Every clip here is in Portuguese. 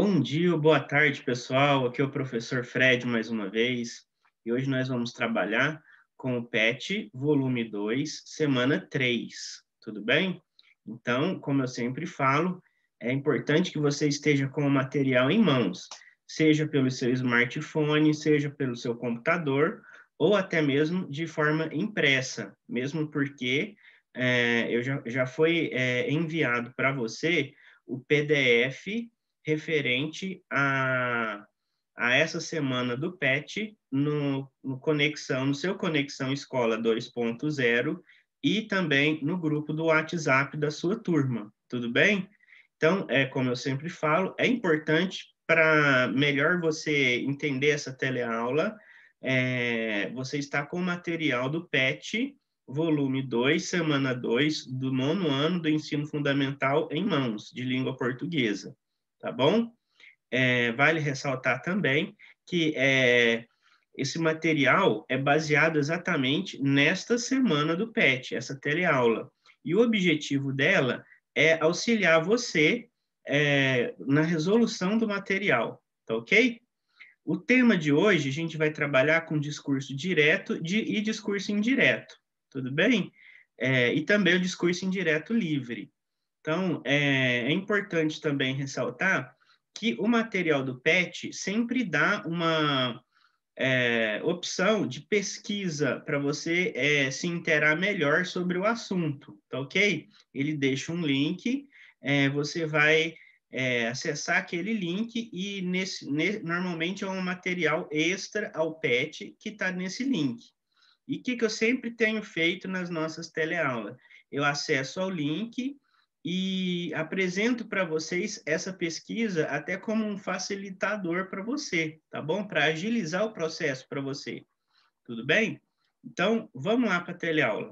Bom dia ou boa tarde, pessoal. Aqui é o professor Fred mais uma vez. E hoje nós vamos trabalhar com o PET, volume 2, semana 3. Tudo bem? Então, como eu sempre falo, é importante que você esteja com o material em mãos, seja pelo seu smartphone, seja pelo seu computador, ou até mesmo de forma impressa, mesmo porque já foi enviado para você o PDF referente a essa semana do PET no seu Conexão Escola 2.0 e também no grupo do WhatsApp da sua turma, tudo bem? Então, como eu sempre falo, é importante para melhor você entender essa teleaula, você está com o material do PET, volume 2, semana 2, do 9º ano do ensino fundamental em mãos, de língua portuguesa, tá bom? Vale ressaltar também que esse material é baseado exatamente nesta semana do PET, essa teleaula. E o objetivo dela é auxiliar você na resolução do material, tá ok? O tema de hoje, a gente vai trabalhar com discurso direto e discurso indireto, tudo bem? E também o discurso indireto livre. Então, é importante também ressaltar que o material do PET sempre dá uma opção de pesquisa para você se inteirar melhor sobre o assunto, tá ok? Ele deixa um link, você vai acessar aquele link e normalmente é um material extra ao PET que está nesse link. E o que eu sempre tenho feito nas nossas teleaulas? Eu acesso ao link e apresento para vocês essa pesquisa até como um facilitador para você, tá bom? Para agilizar o processo para você. Tudo bem? Então, vamos lá para a teleaula.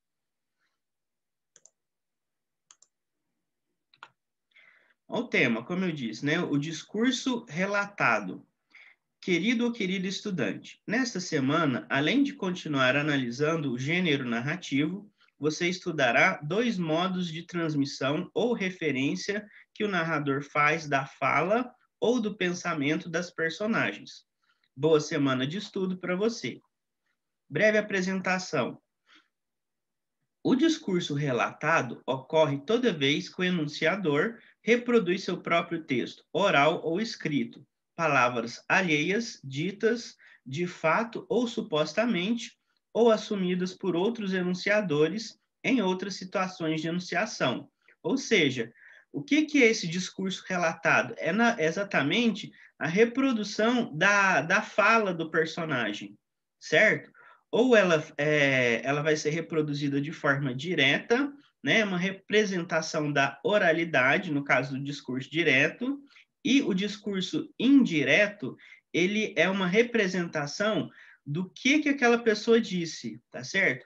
O tema, como eu disse, né? O discurso relatado. Querido ou querida estudante, nesta semana, além de continuar analisando o gênero narrativo, você estudará 2 modos de transmissão ou referência que o narrador faz da fala ou do pensamento das personagens. Boa semana de estudo para você. Breve apresentação. O discurso relatado ocorre toda vez que o enunciador reproduz seu próprio texto, oral ou escrito, palavras alheias, ditas de fato ou supostamente, ou assumidas por outros enunciadores em outras situações de enunciação. Ou seja, o que é esse discurso relatado? É exatamente a reprodução da fala do personagem, certo? Ou ela vai ser reproduzida de forma direta, né, uma representação da oralidade, no caso do discurso direto, e o discurso indireto, ele é uma representação do que aquela pessoa disse, tá certo?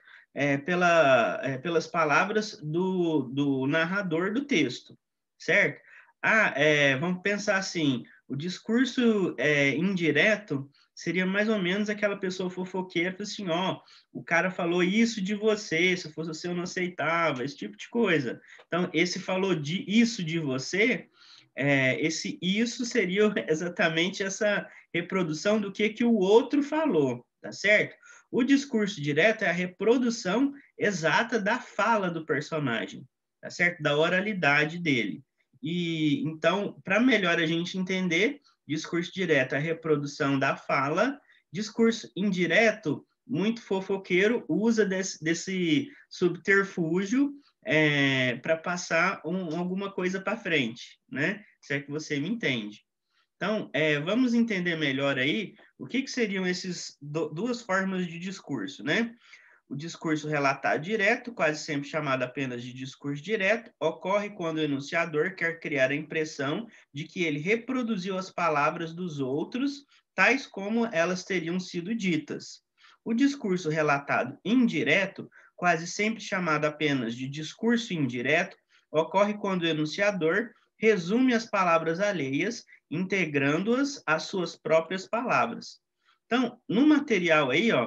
Pelas palavras do narrador do texto, certo? Vamos pensar assim, o discurso indireto seria mais ou menos aquela pessoa fofoqueira, assim, ó, o cara falou isso de você, se fosse você eu não aceitava, esse tipo de coisa. Então, esse falou isso de você, esse isso seria exatamente essa reprodução do que o outro falou, tá certo? O discurso direto é a reprodução exata da fala do personagem, tá certo? Da oralidade dele. E então, para melhor a gente entender, discurso direto é a reprodução da fala, discurso indireto, muito fofoqueiro, usa desse subterfúgio para passar alguma coisa para frente, né? Se é que você me entende. Então, vamos entender melhor aí o que seriam essas duas formas de discurso, né? O discurso relatado direto, quase sempre chamado apenas de discurso direto, ocorre quando o enunciador quer criar a impressão de que ele reproduziu as palavras dos outros, tais como elas teriam sido ditas. O discurso relatado indireto, quase sempre chamado apenas de discurso indireto, ocorre quando o enunciador resume as palavras alheias, integrando-as às suas próprias palavras. Então, no material aí, ó,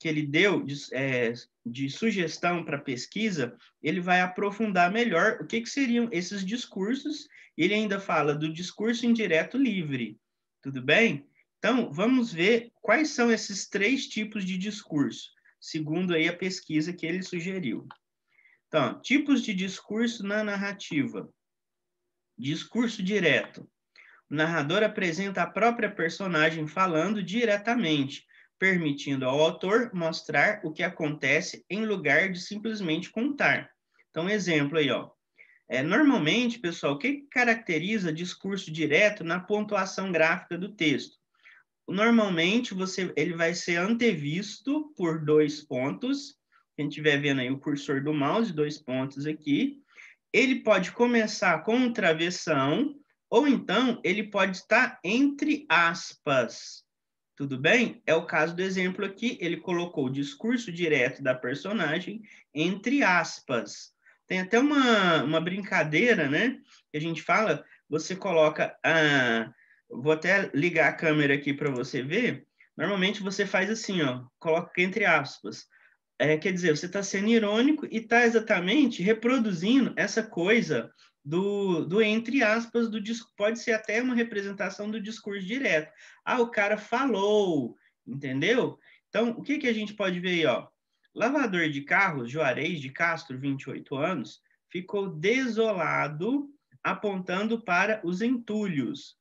que ele deu de sugestão para pesquisa, ele vai aprofundar melhor o que seriam esses discursos. Ele ainda fala do discurso indireto livre, tudo bem? Então, vamos ver quais são esses 3 tipos de discurso, segundo aí a pesquisa que ele sugeriu. Então, tipos de discurso na narrativa. Discurso direto. O narrador apresenta a própria personagem falando diretamente, permitindo ao autor mostrar o que acontece em lugar de simplesmente contar. Então, exemplo aí, ó. Normalmente, pessoal, o que caracteriza discurso direto na pontuação gráfica do texto? Normalmente, ele vai ser antevisto por 2 pontos. Quem estiver vendo aí o cursor do mouse, 2 pontos aqui. Ele pode começar com um travessão, ou então ele pode estar entre aspas. Tudo bem? É o caso do exemplo aqui, ele colocou o discurso direto da personagem entre aspas. Tem até uma brincadeira, né? Que a gente fala, você coloca vou até ligar a câmera aqui para você ver. Normalmente você faz assim, ó, coloca entre aspas. Quer dizer, você está sendo irônico e está exatamente reproduzindo essa coisa do entre aspas, pode ser até uma representação do discurso direto. O cara falou, entendeu? Então, o que a gente pode ver aí, ó? Lavador de carros, Juarez de Castro, 28 anos, ficou desolado, apontando para os entulhos.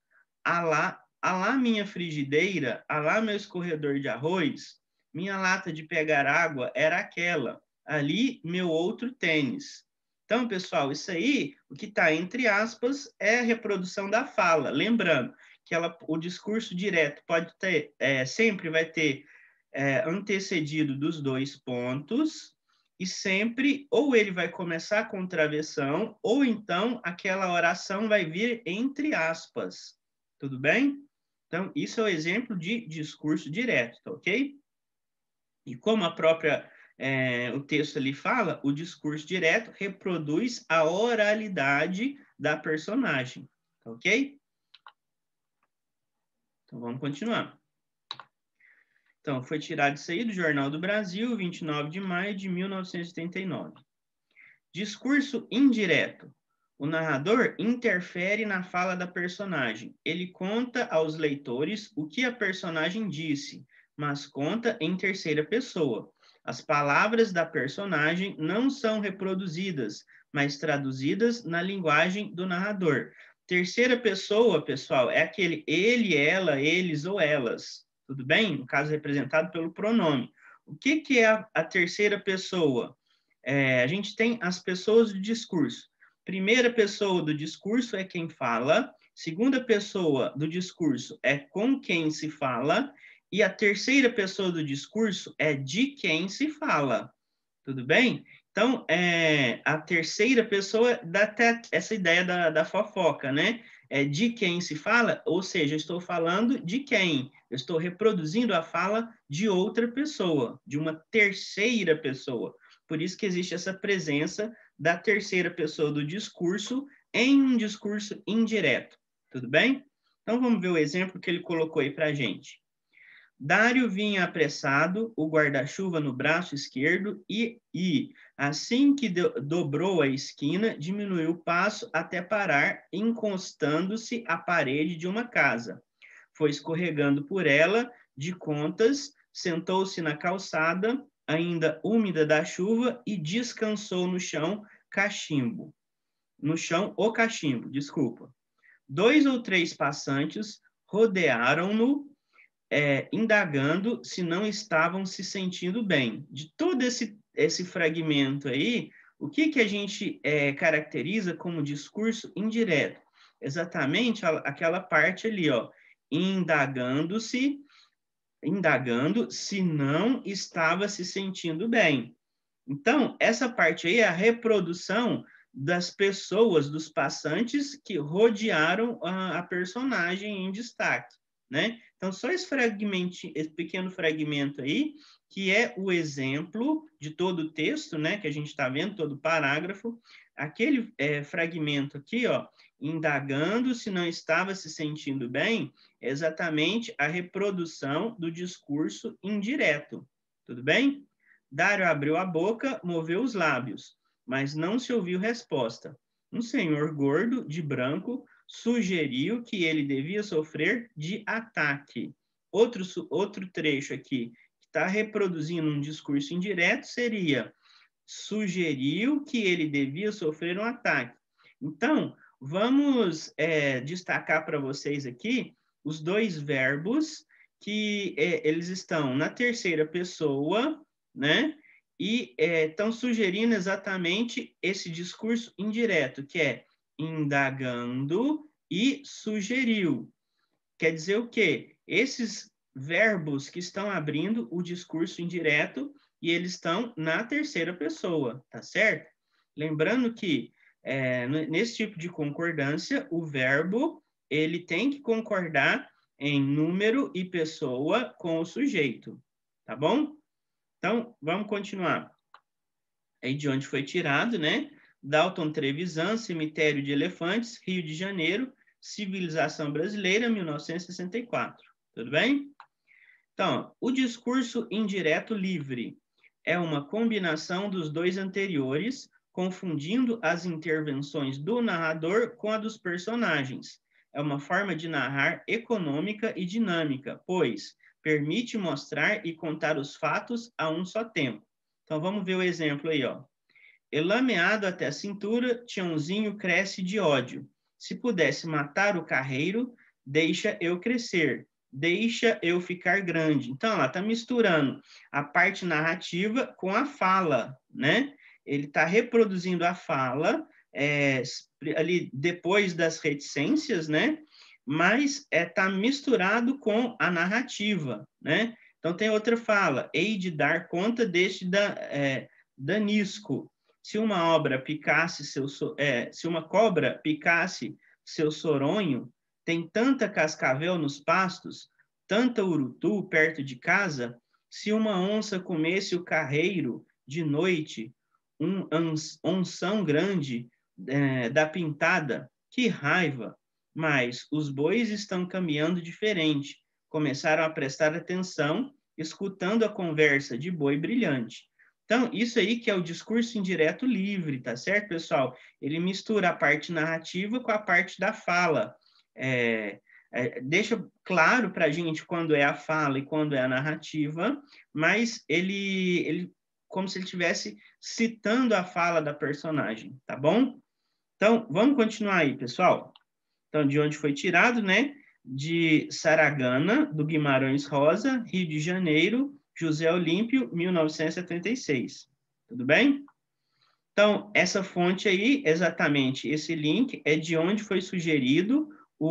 Alá minha frigideira, alá meu escorredor de arroz, minha lata de pegar água era aquela, ali meu outro tênis. Então, pessoal, isso aí, o que está entre aspas, é a reprodução da fala. Lembrando que o discurso direto pode ter, sempre vai ter antecedido dos 2 pontos, e sempre, ou ele vai começar com travessão, ou então aquela oração vai vir entre aspas. Tudo bem? Então, isso é o exemplo de discurso direto, tá ok? E como o texto ali fala, o discurso direto reproduz a oralidade da personagem, tá ok? Então, vamos continuar. Então, foi tirado isso aí do Jornal do Brasil, 29 de maio de 1989. Discurso indireto. O narrador interfere na fala da personagem. Ele conta aos leitores o que a personagem disse, mas conta em terceira pessoa. As palavras da personagem não são reproduzidas, mas traduzidas na linguagem do narrador. Terceira pessoa, pessoal, é aquele ele, ela, eles ou elas. Tudo bem? No caso, representado pelo pronome. O que é a terceira pessoa? A gente tem as pessoas do discurso. Primeira pessoa do discurso é quem fala, segunda pessoa do discurso é com quem se fala, e a terceira pessoa do discurso é de quem se fala. Tudo bem? Então, a terceira pessoa dá até essa ideia da fofoca, né? De quem se fala, ou seja, eu estou falando de quem? Eu estou reproduzindo a fala de outra pessoa, de uma terceira pessoa. Por isso que existe essa presença da terceira pessoa do discurso em um discurso indireto. Tudo bem? Então, vamos ver o exemplo que ele colocou aí para a gente. Dário vinha apressado, o guarda-chuva no braço esquerdo e assim que dobrou a esquina, diminuiu o passo até parar, encostando-se à parede de uma casa. Foi escorregando por ela, de contas, sentou-se na calçada, ainda úmida da chuva, e descansou no chão cachimbo. No chão, o cachimbo, desculpa. 2 ou 3 passantes rodearam-no, indagando se não estavam se sentindo bem. De todo esse fragmento aí, o que a gente caracteriza como discurso indireto? Exatamente aquela parte ali, ó, indagando se não estava se sentindo bem. Então, essa parte aí é a reprodução das pessoas, dos passantes que rodearam a personagem em destaque, né? Então, só esse pequeno fragmento aí, que é o exemplo de todo o texto, né? Que a gente está vendo, todo o parágrafo. Aquele fragmento aqui, ó, indagando se não estava se sentindo bem, é exatamente a reprodução do discurso indireto. Tudo bem? Dário abriu a boca, moveu os lábios, mas não se ouviu resposta. Um senhor gordo, de branco, sugeriu que ele devia sofrer de ataque. Outro trecho aqui, que está reproduzindo um discurso indireto, seria: sugeriu que ele devia sofrer um ataque. Então, vamos destacar para vocês aqui os dois verbos que eles estão na terceira pessoa, né? E estão sugerindo exatamente esse discurso indireto, que é indagando e sugeriu. Quer dizer o quê? Esses verbos que estão abrindo o discurso indireto e eles estão na terceira pessoa, tá certo? Lembrando que nesse tipo de concordância, o verbo ele tem que concordar em número e pessoa com o sujeito, tá bom? Então, vamos continuar. Aí de onde foi tirado, né? Dalton Trevisan, Cemitério de Elefantes, Rio de Janeiro, Civilização Brasileira, 1964. Tudo bem? Então, o discurso indireto livre é uma combinação dos dois anteriores, confundindo as intervenções do narrador com a dos personagens. É uma forma de narrar econômica e dinâmica, pois permite mostrar e contar os fatos a um só tempo. Então, vamos ver o exemplo aí, ó. Elameado até a cintura, Tiãozinho cresce de ódio. Se pudesse matar o carreiro, deixa eu crescer, deixa eu ficar grande. Então, ela está misturando a parte narrativa com a fala, né? Ele está reproduzindo a fala ali depois das reticências, né? Mas está misturado com a narrativa, né? Então, tem outra fala, hei de dar conta deste danisco. Se uma obra picasse se uma cobra picasse seu soronho, tem tanta cascavel nos pastos, tanta urutu perto de casa, se uma onça comesse o carreiro de noite, um onção grande da pintada, que raiva! Mas os bois estão caminhando diferente, começaram a prestar atenção, escutando a conversa de boi brilhante. Então, isso aí que é o discurso indireto livre, tá certo, pessoal? Ele mistura a parte narrativa com a parte da fala. Deixa claro para a gente quando é a fala e quando é a narrativa, mas ele como se ele estivesse citando a fala da personagem, tá bom? Então, vamos continuar aí, pessoal. Então, de onde foi tirado, né? De Saragana, do Guimarães Rosa, Rio de Janeiro, José Olímpio, 1976. Tudo bem? Então, essa fonte aí, exatamente, esse link é de onde foi sugerido,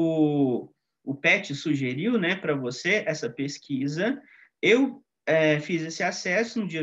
o PET sugeriu, né, para você essa pesquisa. Eu fiz esse acesso no dia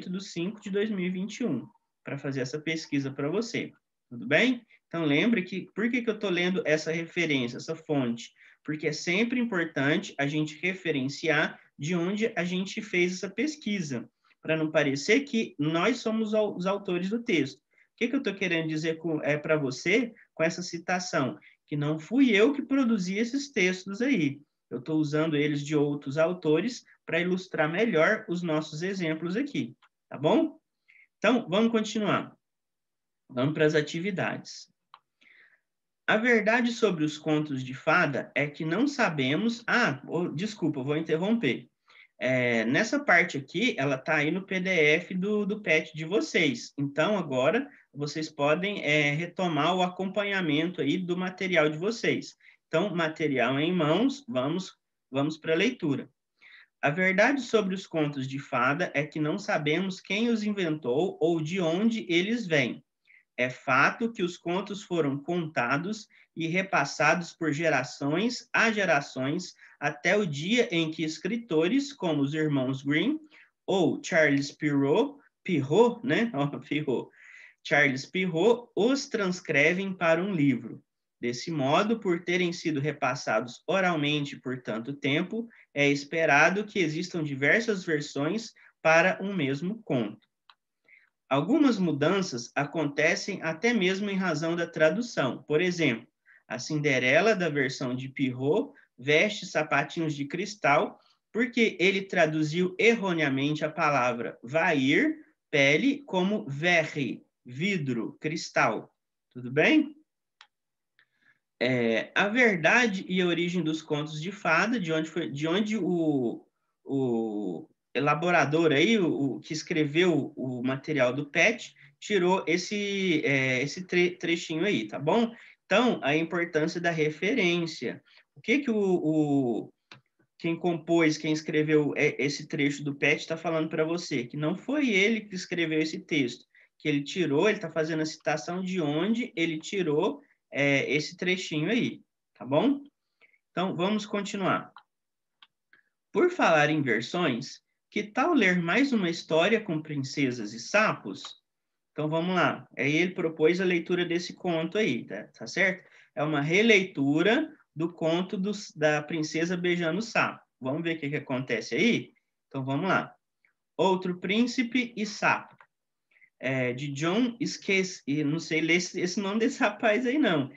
28/5/2021 para fazer essa pesquisa para você. Tudo bem? Então, lembre que, por que eu estou lendo essa referência, essa fonte? Porque é sempre importante a gente referenciar de onde a gente fez essa pesquisa, para não parecer que nós somos os autores do texto. O que eu estou querendo dizer para você com essa citação? Que não fui eu que produzi esses textos aí. Eu estou usando eles de outros autores para ilustrar melhor os nossos exemplos aqui, tá bom? Então, vamos continuar. Vamos para as atividades. A verdade sobre os contos de fada é que não sabemos... desculpa, vou interromper. Nessa parte aqui, ela está aí no PDF do PET de vocês. Então, agora, vocês podem retomar o acompanhamento aí do material de vocês. Então, material em mãos, vamos para a leitura. A verdade sobre os contos de fada é que não sabemos quem os inventou ou de onde eles vêm. É fato que os contos foram contados e repassados por gerações a gerações até o dia em que escritores como os irmãos Grimm ou Charles Perrault, né? Charles Perrault os transcrevem para um livro. Desse modo, por terem sido repassados oralmente por tanto tempo, é esperado que existam diversas versões para um mesmo conto. Algumas mudanças acontecem até mesmo em razão da tradução. Por exemplo, a Cinderela, da versão de Perrault, veste sapatinhos de cristal Porque ele traduziu erroneamente a palavra vair, pele, como verre, vidro, cristal. Tudo bem? A verdade e a origem dos contos de fada, de onde o elaborador aí, o que escreveu o material do PET, tirou esse trechinho aí, tá bom? Então, a importância da referência. O que quem compôs, quem escreveu esse trecho do PET está falando para você? Que não foi ele que escreveu esse texto, que ele tirou, ele está fazendo a citação de onde ele tirou esse trechinho aí, tá bom? Então, vamos continuar. Por falar em versões, que tal ler mais uma história com princesas e sapos? Então, vamos lá. Aí ele propôs a leitura desse conto aí, tá certo? É uma releitura do conto da princesa beijando o sapo. Vamos ver o que acontece aí? Então, vamos lá. Outro Príncipe e Sapo. De John Skeska, não sei ler esse nome desse rapaz aí, não.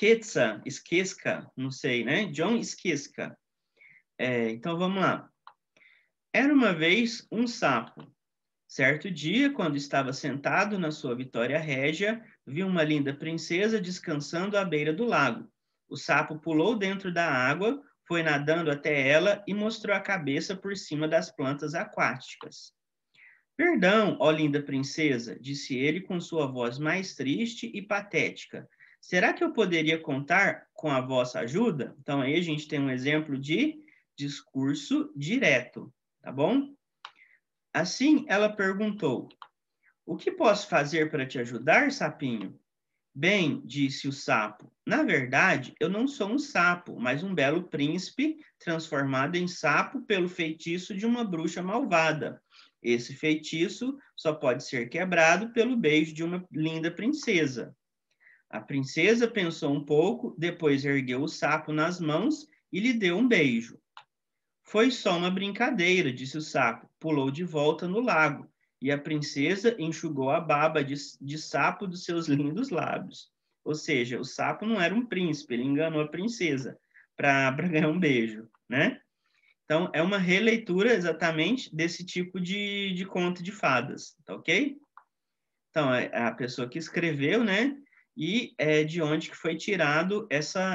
Skeska, não sei, né? John Skeska. Então, vamos lá. Era uma vez um sapo. Certo dia, quando estava sentado na sua Vitória Régia, viu uma linda princesa descansando à beira do lago. O sapo pulou dentro da água, foi nadando até ela e mostrou a cabeça por cima das plantas aquáticas. Perdão, ó linda princesa, disse ele com sua voz mais triste e patética. Será que eu poderia contar com a vossa ajuda? Então, aí a gente tem um exemplo de discurso direto, tá bom? Assim, ela perguntou: O que posso fazer para te ajudar, sapinho? Bem, disse o sapo, na verdade, eu não sou um sapo, mas um belo príncipe transformado em sapo pelo feitiço de uma bruxa malvada. Esse feitiço só pode ser quebrado pelo beijo de uma linda princesa. A princesa pensou um pouco, depois ergueu o sapo nas mãos e lhe deu um beijo. Foi só uma brincadeira, disse o sapo. Pulou de volta no lago e a princesa enxugou a baba de sapo dos seus lindos lábios. Ou seja, o sapo não era um príncipe, ele enganou a princesa para ganhar um beijo, né? Então, é uma releitura exatamente desse tipo de conto de fadas, tá ok? Então, é a pessoa que escreveu, né? E é de onde que foi tirado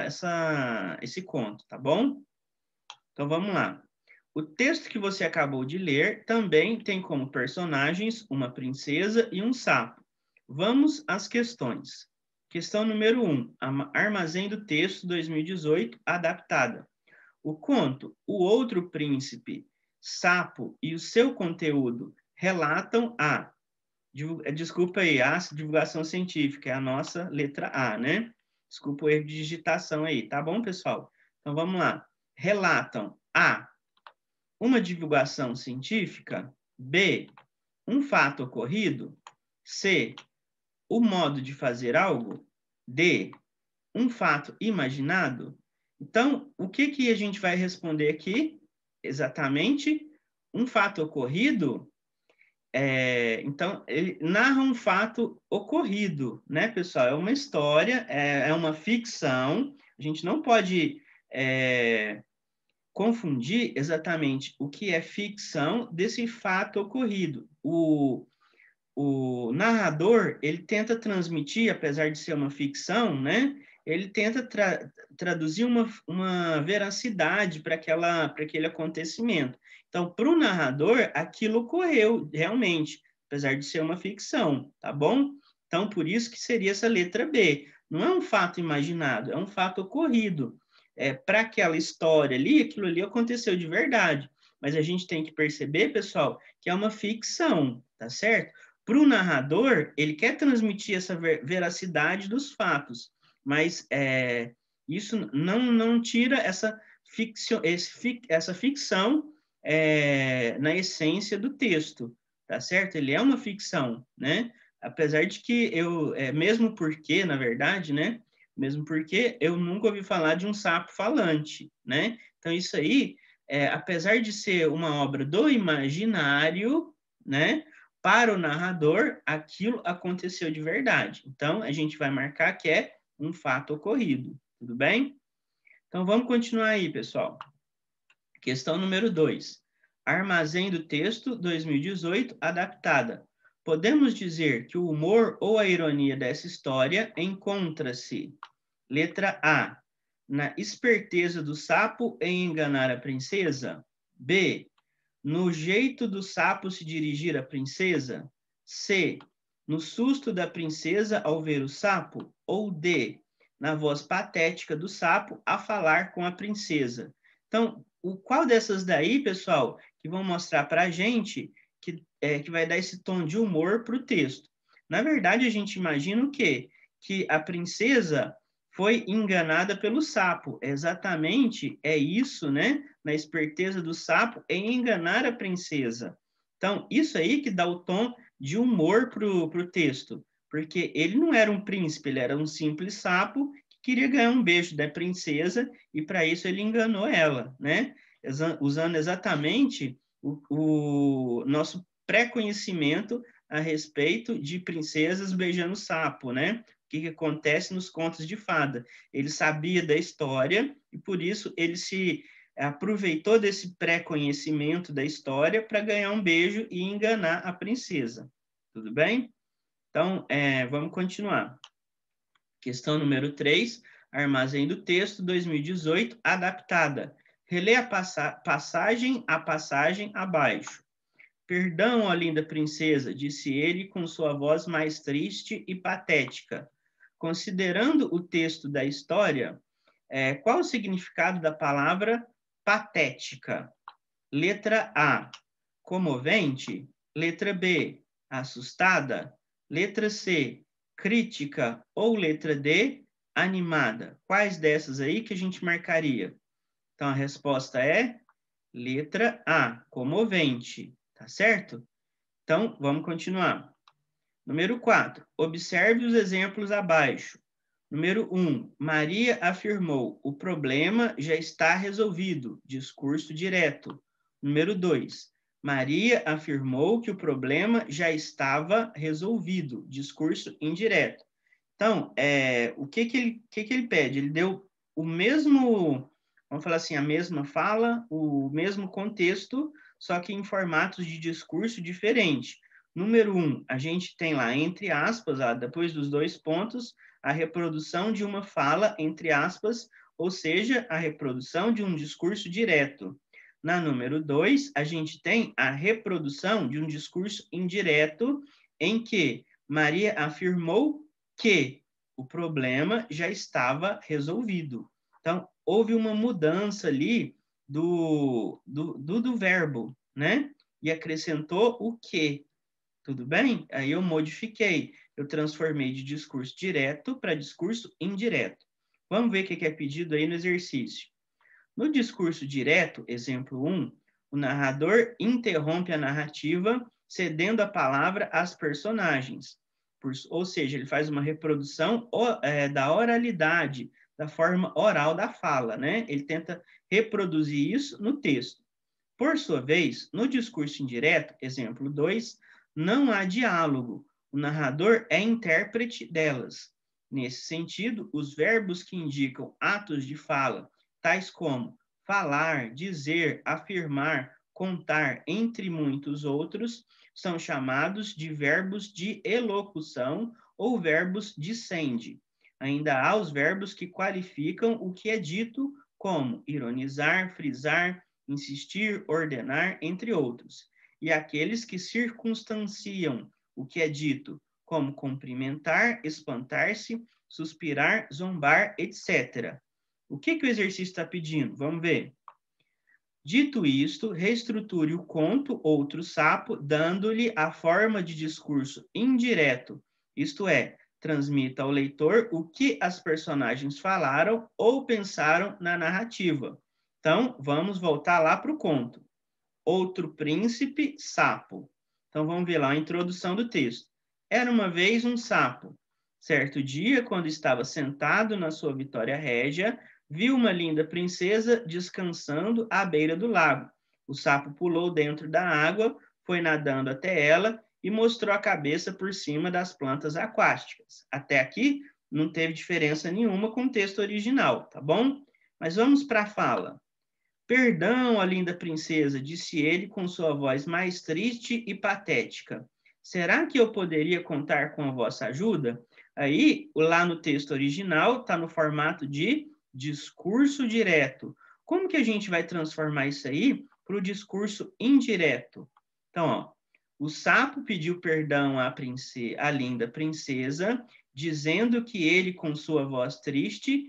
esse conto, tá bom? Então, vamos lá. O texto que você acabou de ler também tem como personagens uma princesa e um sapo. Vamos às questões. Questão número 1, Armazém do Texto 2018, adaptada. O conto O Outro Príncipe, Sapo e o seu conteúdo relatam desculpa aí, a divulgação científica, é a nossa letra A, né? Desculpa o erro de digitação aí, tá bom, pessoal? Então vamos lá. Relatam uma divulgação científica, B, um fato ocorrido, C, o modo de fazer algo, D, um fato imaginado. Então, o que a gente vai responder aqui? Exatamente, um fato ocorrido. Então, ele narra um fato ocorrido, né, pessoal? É uma história, é uma ficção. A gente não pode confundir exatamente o que é ficção desse fato ocorrido. O narrador, ele tenta transmitir, apesar de ser uma ficção, né? Ele tenta traduzir uma veracidade para aquele acontecimento. Então, para o narrador, aquilo ocorreu realmente, apesar de ser uma ficção, tá bom? Então, por isso que seria essa letra B. Não é um fato imaginado, é um fato ocorrido. Para aquela história ali, aquilo ali aconteceu de verdade. Mas a gente tem que perceber, pessoal, que é uma ficção, tá certo? Para o narrador, ele quer transmitir essa veracidade dos fatos, mas isso não tira essa ficção na essência do texto, tá certo? Ele é uma ficção, né? Apesar de que mesmo porque, na verdade, né? Mesmo porque eu nunca ouvi falar de um sapo falante, né? Então, isso aí, apesar de ser uma obra do imaginário, né? Para o narrador, aquilo aconteceu de verdade. Então, a gente vai marcar que é um fato ocorrido, tudo bem? Então, vamos continuar aí, pessoal. Questão número 2. Armazém do texto 2018, adaptada. Podemos dizer que o humor ou a ironia dessa história encontra-se, letra A, na esperteza do sapo em enganar a princesa? B, no jeito do sapo se dirigir à princesa? C, no susto da princesa ao ver o sapo? Ou D, na voz patética do sapo a falar com a princesa? Então, qual dessas daí, pessoal, que vão mostrar para a gente que vai dar esse tom de humor para o texto? Na verdade, a gente imagina o quê? Que a princesa foi enganada pelo sapo. Exatamente é isso, né? Na esperteza do sapo em enganar a princesa. Então, isso aí que dá o tom de humor para o texto. Porque ele não era um príncipe, ele era um simples sapo que queria ganhar um beijo da princesa e para isso ele enganou ela, né? Usando exatamente o nosso pré-conhecimento a respeito de princesas beijando sapo, né? O que acontece nos contos de fada. Ele sabia da história e, por isso, ele se aproveitou desse pré-conhecimento da história para ganhar um beijo e enganar a princesa. Tudo bem? Então, vamos continuar. Questão número 3, armazém do texto 2018, adaptada. Relê a passagem abaixo. Perdão, ó linda princesa, disse ele com sua voz mais triste e patética. Considerando o texto da história, qual o significado da palavra patética? Letra A, comovente. Letra B, assustada. Letra C, crítica. Ou letra D, animada. Quais dessas aí que a gente marcaria? Então, a resposta é letra A, comovente. Tá certo? Então, vamos continuar. Número 4. Observe os exemplos abaixo. Número 1. Maria afirmou: o problema já está resolvido. Discurso direto. Número 2. Maria afirmou que o problema já estava resolvido. Discurso indireto. Então, o que ele pede? Ele deu o mesmo, vamos falar assim, a mesma fala, o mesmo contexto, só que em formatos de discurso diferente. Número 1, a gente tem lá, entre aspas, depois dos dois pontos, a reprodução de uma fala, entre aspas, ou seja, a reprodução de um discurso direto. Na número 2, a gente tem a reprodução de um discurso indireto, em que Maria afirmou que o problema já estava resolvido. Então, houve uma mudança ali do verbo, né? E acrescentou o que. Tudo bem? Aí eu modifiquei. Eu transformei de discurso direto para discurso indireto. Vamos ver o que é pedido aí no exercício. No discurso direto, exemplo 1, o narrador interrompe a narrativa, cedendo a palavra às personagens. Ou seja, ele faz uma reprodução da oralidade, da forma oral da fala, né? Ele tenta reproduzir isso no texto. Por sua vez, no discurso indireto, exemplo 2, não há diálogo. O narrador é intérprete delas. Nesse sentido, os verbos que indicam atos de fala, tais como falar, dizer, afirmar, contar, entre muitos outros, são chamados de verbos de elocução ou verbos dicende. Ainda há os verbos que qualificam o que é dito, como ironizar, frisar, insistir, ordenar, entre outros. E aqueles que circunstanciam o que é dito, como cumprimentar, espantar-se, suspirar, zombar, etc. O que o exercício está pedindo? Vamos ver. Dito isto, reestruture o conto Outro Sapo, dando-lhe a forma de discurso indireto, isto é, transmita ao leitor o que as personagens falaram ou pensaram na narrativa. Então, vamos voltar lá para o conto. Outro príncipe, sapo. Então, vamos ver lá a introdução do texto. Era uma vez um sapo. Certo dia, quando estava sentado na sua Vitória Régia, viu uma linda princesa descansando à beira do lago. O sapo pulou dentro da água, foi nadando até ela e mostrou a cabeça por cima das plantas aquáticas. Até aqui, não teve diferença nenhuma com o texto original, tá bom? Mas vamos para a fala. Perdão, a linda princesa, disse ele com sua voz mais triste e patética. Será que eu poderia contar com a vossa ajuda? Aí, lá no texto original, está no formato de discurso direto. Como que a gente vai transformar isso aí para o discurso indireto? Então, ó, o sapo pediu perdão à linda princesa, dizendo que ele, com sua voz triste,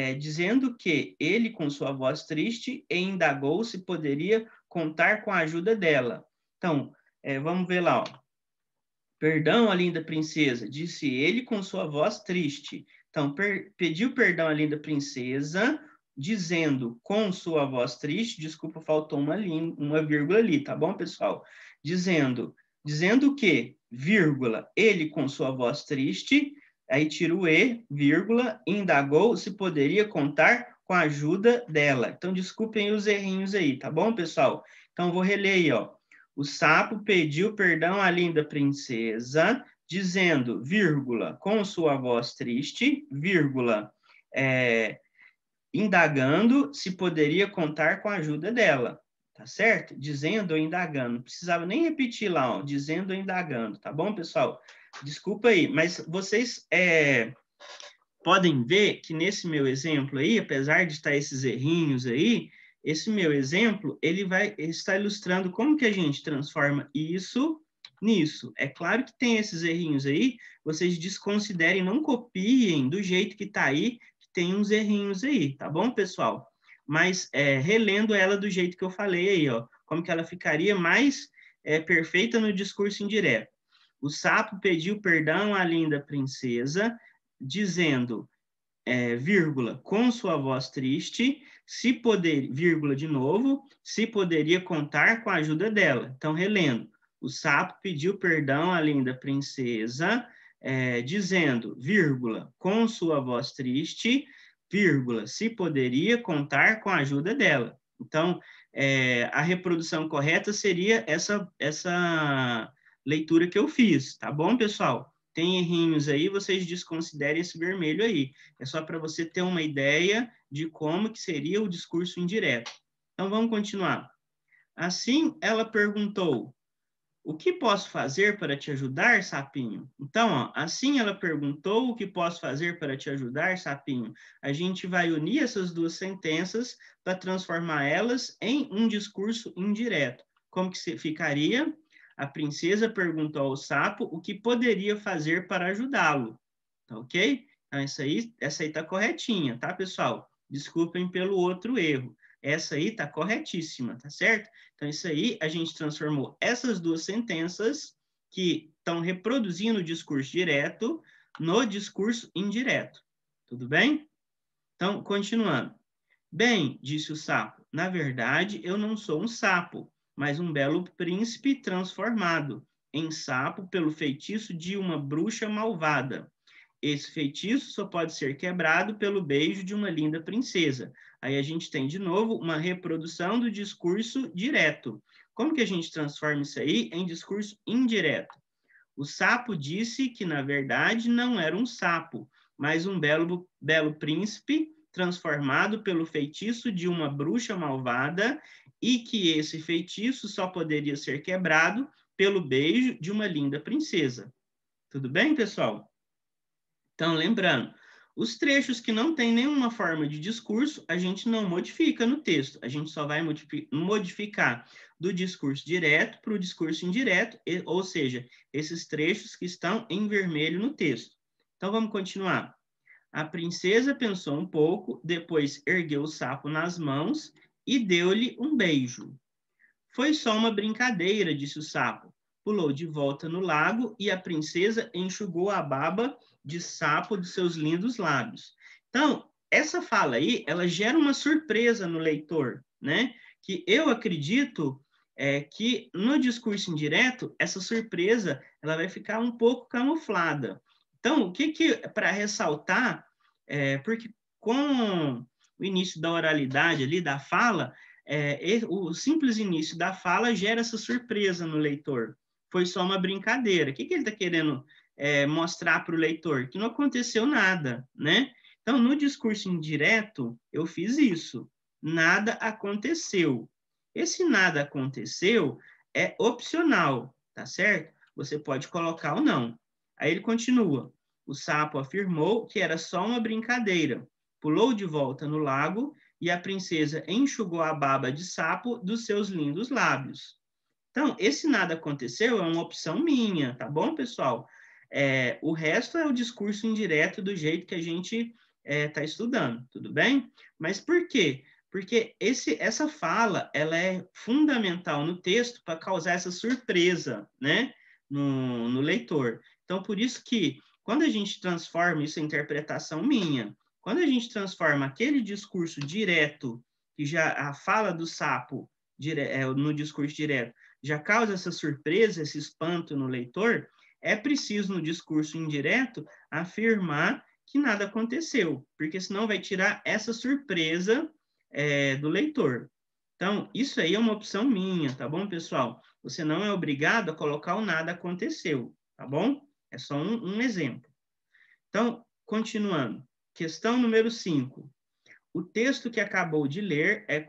indagou se poderia contar com a ajuda dela. Então, vamos ver lá, ó. Perdão, a linda princesa, disse ele com sua voz triste. Então, pediu perdão à linda princesa, dizendo com sua voz triste, desculpa, faltou uma vírgula ali, tá bom, pessoal? Dizendo que, vírgula, ele com sua voz triste, aí tira o E, vírgula, indagou se poderia contar com a ajuda dela. Então, desculpem os errinhos aí, tá bom, pessoal? Então, vou reler aí, ó. O sapo pediu perdão à linda princesa, dizendo, vírgula, com sua voz triste, vírgula, indagando se poderia contar com a ajuda dela, tá certo? Dizendo ou indagando, não precisava nem repetir lá, ó, dizendo ou indagando, tá bom, pessoal? Desculpa aí, mas vocês podem ver que nesse meu exemplo aí, apesar de estar esses errinhos aí, esse meu exemplo, ele vai estar ilustrando como que a gente transforma isso nisso. É claro que tem esses errinhos aí, vocês desconsiderem, não copiem do jeito que está aí, que tem uns errinhos aí, tá bom, pessoal? Mas relendo ela do jeito que eu falei aí, ó, como que ela ficaria mais perfeita no discurso indireto. O sapo pediu perdão à linda princesa, dizendo, vírgula, com sua voz triste, se poder, vírgula de novo, se poderia contar com a ajuda dela. Então, relendo, o sapo pediu perdão à linda princesa, dizendo, vírgula, com sua voz triste, vírgula, se poderia contar com a ajuda dela. Então, a reprodução correta seria essa leitura que eu fiz, tá bom, pessoal? Tem errinhos aí, vocês desconsiderem esse vermelho aí. É só para você ter uma ideia de como que seria o discurso indireto. Então, vamos continuar. Assim, ela perguntou, o que posso fazer para te ajudar, sapinho? Então, ó, assim ela perguntou, o que posso fazer para te ajudar, sapinho? A gente vai unir essas duas sentenças para transformar elas em um discurso indireto. Como que ficaria? A princesa perguntou ao sapo o que poderia fazer para ajudá-lo. Tá ok? Então, essa aí tá corretinha, tá, pessoal? Desculpem pelo outro erro. Essa aí tá corretíssima, tá certo? Então, isso aí, a gente transformou essas duas sentenças que estão reproduzindo o discurso direto no discurso indireto. Tudo bem? Então, continuando. Bem, disse o sapo, na verdade, eu não sou um sapo, mas um belo príncipe transformado em sapo pelo feitiço de uma bruxa malvada. Esse feitiço só pode ser quebrado pelo beijo de uma linda princesa. Aí a gente tem, de novo, uma reprodução do discurso direto. Como que a gente transforma isso aí em discurso indireto? O sapo disse que, na verdade, não era um sapo, mas um belo príncipe transformado pelo feitiço de uma bruxa malvada e que esse feitiço só poderia ser quebrado pelo beijo de uma linda princesa. Tudo bem, pessoal? Então, lembrando, os trechos que não têm nenhuma forma de discurso, a gente não modifica no texto, a gente só vai modificar do discurso direto para o discurso indireto, ou seja, esses trechos que estão em vermelho no texto. Então, vamos continuar. A princesa pensou um pouco, depois ergueu o sapo nas mãos e deu-lhe um beijo. Foi só uma brincadeira, disse o sapo. Pulou de volta no lago e a princesa enxugou a baba de sapo de seus lindos lábios. Então, essa fala aí, ela gera uma surpresa no leitor, né? Que eu acredito que no discurso indireto, essa surpresa ela vai ficar um pouco camuflada. Então, o que para ressaltar, porque com o início da oralidade ali, da fala, o simples início da fala gera essa surpresa no leitor. Foi só uma brincadeira. O que ele está querendo mostrar para o leitor? Que não aconteceu nada, né? Então, no discurso indireto, eu fiz isso. nada aconteceu. Esse nada aconteceu é opcional, tá certo? Você pode colocar ou não. Aí ele continua. O sapo afirmou que era só uma brincadeira. Pulou de volta no lago e a princesa enxugou a baba de sapo dos seus lindos lábios. Então, esse nada aconteceu é uma opção minha, tá bom, pessoal? O resto é o discurso indireto do jeito que a gente está estudando, tudo bem? Mas por quê? Porque essa fala ela é fundamental no texto para causar essa surpresa, né, no leitor. Então, por isso que quando a gente transforma isso em interpretação minha, quando a gente transforma aquele discurso direto, que já a fala do sapo no discurso direto já causa essa surpresa, esse espanto no leitor, é preciso no discurso indireto afirmar que nada aconteceu, porque senão vai tirar essa surpresa do leitor. Então, isso aí é uma opção minha, tá bom, pessoal? Você não é obrigado a colocar o nada aconteceu, tá bom? É só um exemplo. Então, continuando. Questão número 5. O texto que acabou de ler é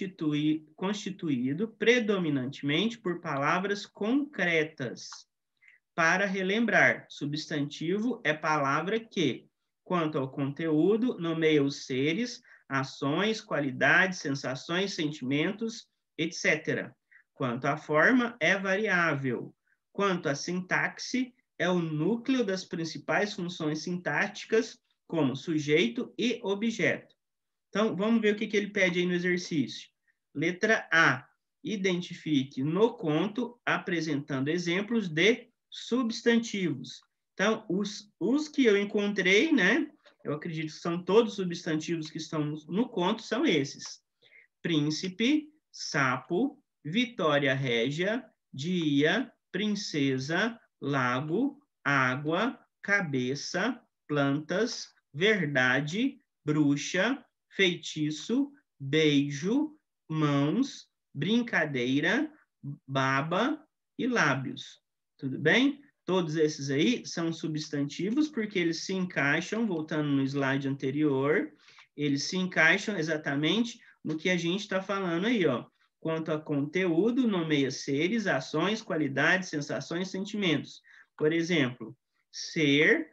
constituído predominantemente por palavras concretas. Para relembrar, substantivo é palavra que, quanto ao conteúdo, nomeia os seres, ações, qualidades, sensações, sentimentos, etc. Quanto à forma, é variável. Quanto à sintaxe, é o núcleo das principais funções sintáticas, como sujeito e objeto. Então, vamos ver o que ele pede aí no exercício. Letra A. Identifique no conto, apresentando exemplos de substantivos. Então, os que eu encontrei, né? Eu acredito que são todos substantivos que estão no conto, são esses. Príncipe, sapo, Vitória Régia, dia, princesa, lago, água, cabeça, plantas, verdade, bruxa, feitiço, beijo, mãos, brincadeira, baba e lábios. Tudo bem? Todos esses aí são substantivos porque eles se encaixam, voltando no slide anterior, eles se encaixam exatamente no que a gente está falando aí, ó. Quanto a conteúdo, nomeia seres, ações, qualidades, sensações, sentimentos. Por exemplo, ser,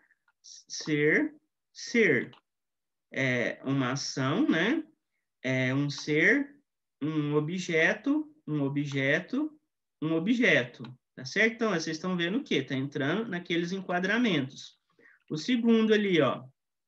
ser. É uma ação, né? É um ser, um objeto, um objeto. Tá certo? Então, vocês estão vendo o quê? Está entrando naqueles enquadramentos. O segundo ali, ó,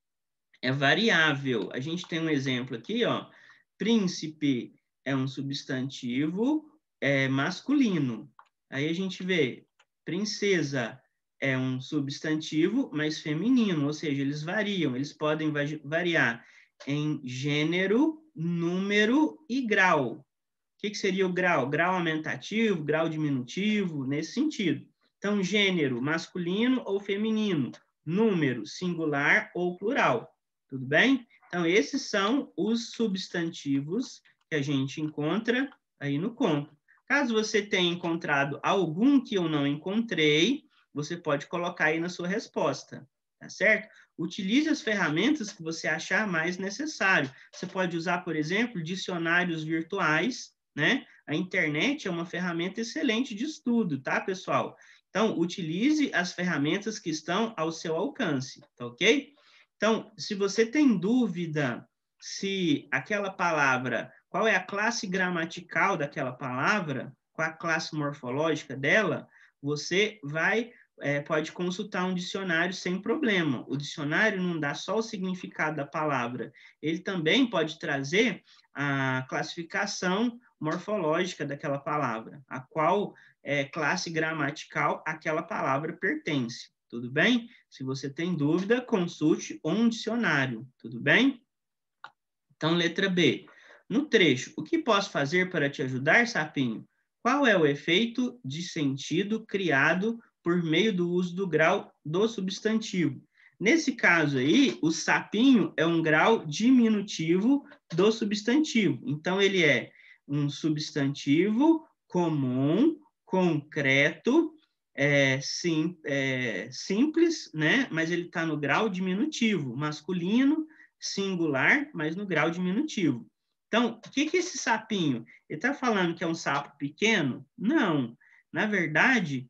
é variável. A gente tem um exemplo aqui, ó. Príncipe é um substantivo masculino. Aí a gente vê princesa é um substantivo, mas feminino, ou seja, eles variam, eles podem variar em gênero, número e grau. O que seria o grau? Grau aumentativo, grau diminutivo, nesse sentido. Então, gênero, masculino ou feminino, número, singular ou plural. Tudo bem? Então, esses são os substantivos que a gente encontra aí no conto. Caso você tenha encontrado algum que eu não encontrei, você pode colocar aí na sua resposta, tá certo? Utilize as ferramentas que você achar mais necessário. Você pode usar, por exemplo, dicionários virtuais, né? A internet é uma ferramenta excelente de estudo, tá, pessoal? Então, utilize as ferramentas que estão ao seu alcance, tá ok? Então, se você tem dúvida se aquela palavra, qual é a classe gramatical daquela palavra, qual a classe morfológica dela, você pode consultar um dicionário sem problema. O dicionário não dá só o significado da palavra, ele também pode trazer a classificação morfológica daquela palavra, a qual classe gramatical aquela palavra pertence. Tudo bem? Se você tem dúvida, consulte um dicionário. Tudo bem? Então, letra B. No trecho, o que posso fazer para te ajudar, sapinho? Qual é o efeito de sentido criado por meio do uso do grau do substantivo? Nesse caso aí, o sapinho é um grau diminutivo do substantivo. Então, ele é um substantivo comum, concreto, simples, né? Mas ele está no grau diminutivo, masculino, singular, mas no grau diminutivo. Então, o que é esse sapinho? Ele está falando que é um sapo pequeno? Não. Na verdade,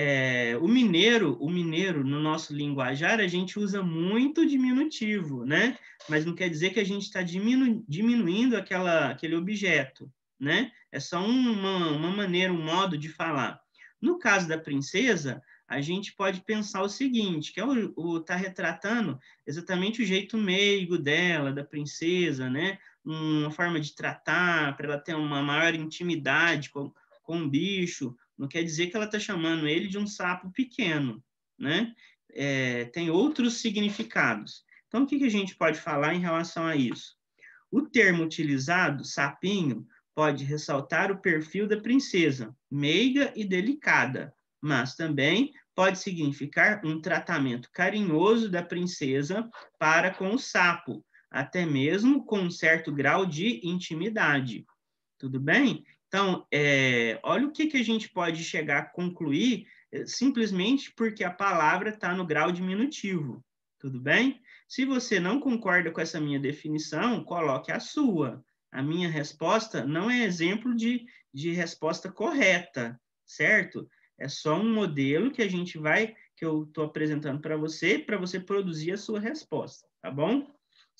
o mineiro, no nosso linguajar, a gente usa muito diminutivo, né? Mas não quer dizer que a gente está diminuindo aquele objeto, né? É só uma maneira, um modo de falar. No caso da princesa, a gente pode pensar o seguinte, que tá retratando exatamente o jeito meigo dela, da princesa, né? Uma forma de tratar, para ela ter uma maior intimidade com o bicho. Não quer dizer que ela está chamando ele de um sapo pequeno, né? Tem outros significados. Então, o que a gente pode falar em relação a isso? O termo utilizado, sapinho, pode ressaltar o perfil da princesa, meiga e delicada, mas também pode significar um tratamento carinhoso da princesa para com o sapo, até mesmo com um certo grau de intimidade. Tudo bem? Então, olha o que a gente pode chegar a concluir simplesmente porque a palavra está no grau diminutivo. Tudo bem? Se você não concorda com essa minha definição, coloque a sua. A minha resposta não é exemplo de resposta correta, certo? É só um modelo que que eu estou apresentando para você produzir a sua resposta, tá bom?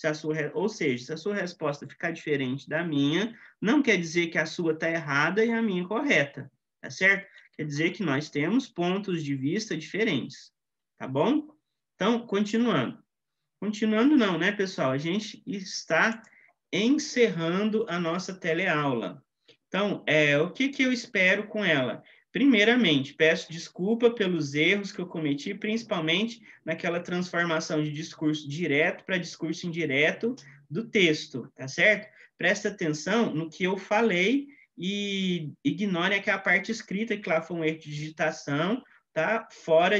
Ou seja, se a sua resposta ficar diferente da minha, não quer dizer que a sua está errada e a minha correta, tá certo? Quer dizer que nós temos pontos de vista diferentes, tá bom? Então, continuando. Continuando não, né, pessoal? A gente está encerrando a nossa teleaula. Então, o que eu espero com ela? Primeiramente, peço desculpa pelos erros que eu cometi, principalmente naquela transformação de discurso direto para discurso indireto do texto, tá certo? Presta atenção no que eu falei e ignore aquela parte escrita, que lá foi um erro de digitação, tá?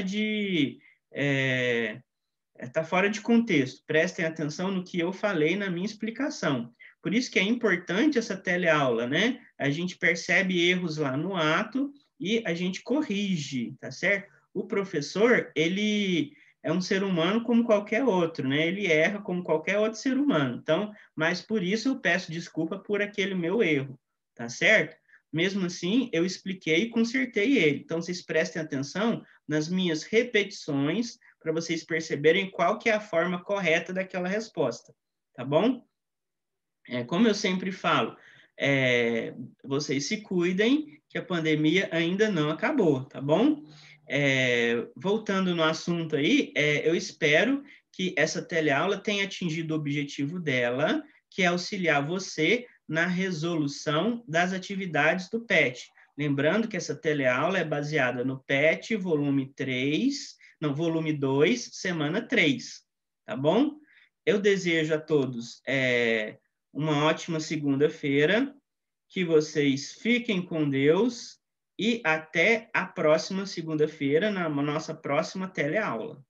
Tá fora de contexto. Prestem atenção no que eu falei na minha explicação. Por isso que é importante essa teleaula, né? A gente percebe erros lá no ato e a gente corrige, tá certo? O professor, ele é um ser humano como qualquer outro, né? Ele erra como qualquer outro ser humano. Então, mas por isso eu peço desculpa por aquele meu erro, tá certo? Mesmo assim, eu expliquei e consertei ele. Então, vocês prestem atenção nas minhas repetições, para vocês perceberem qual que é a forma correta daquela resposta, tá bom? Como eu sempre falo, vocês se cuidem, que a pandemia ainda não acabou, tá bom? Voltando no assunto aí, eu espero que essa teleaula tenha atingido o objetivo dela, que é auxiliar você na resolução das atividades do PET. Lembrando que essa teleaula é baseada no PET, volume 3, não, volume 2, semana 3, tá bom? Eu desejo a todos uma ótima segunda-feira, que vocês fiquem com Deus e até a próxima segunda-feira, na nossa próxima teleaula.